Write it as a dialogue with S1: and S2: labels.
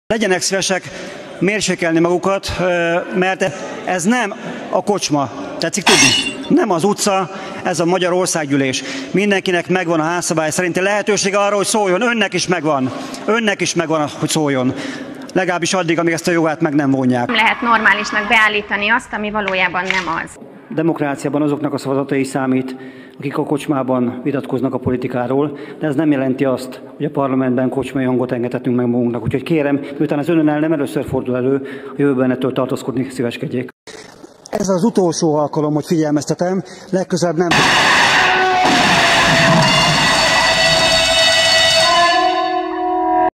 S1: Legyenek szívesek mérsékelni magukat, mert ez nem a kocsma, tetszik tudni? Nem az utca, ez a Magyar Országgyűlés. Mindenkinek megvan a házszabály szerinti lehetősége arra, hogy szóljon. Önnek is megvan. Önnek is megvan, hogy szóljon. Legalábbis addig, amíg ezt a jogát meg nem vonják.
S2: Nem lehet normálisnak beállítani azt, ami valójában nem az.
S1: Demokráciában azoknak a szavazatai számít, akik a kocsmában vitatkoznak a politikáról, de ez nem jelenti azt, hogy a parlamentben kocsmai hangot engedhetünk meg magunknak. Úgyhogy kérem, miután ez önnel nem először fordul elő, a jövőben ettől tartózkodni szíveskedjék. Ez az utolsó alkalom, hogy figyelmeztetem, legközelebb nem...